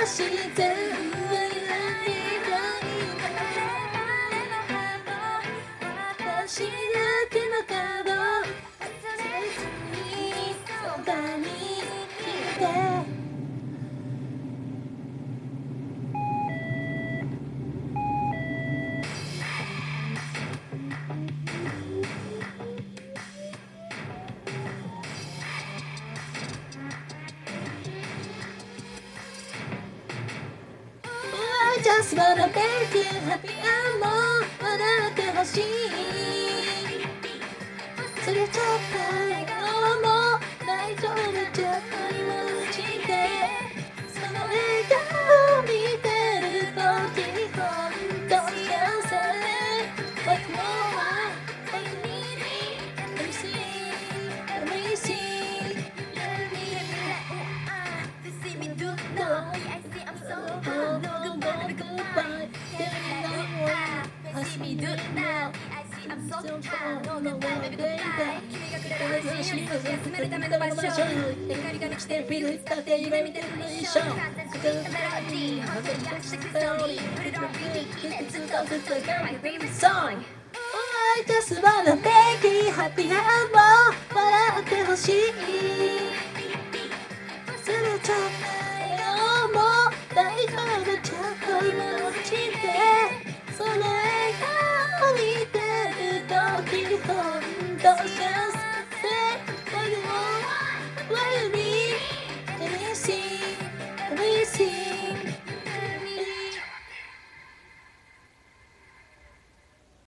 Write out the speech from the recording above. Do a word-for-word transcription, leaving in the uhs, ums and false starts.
してる私だけの角切にそばにいてJust wanna make you happy and more 笑ってほしいそれちゃった笑顔も大丈夫じゃ何もしてその笑顔を見てる時本当に幸せ Like more Like me Let me see Let me see Let me see me do now I see I'm so high Goodbye, I see me do now. I see I'm so high. No, no, baby, goodbye. 君がくれる安心を休めるための場所。光が満ちてるフィール使って夢見てるの一緒。完全主義のメロディー。本当に約束ストーリー。Put it on repeat. いつかずっと You're my favorite song. I just wanna make you happy and more. 笑ってほしい。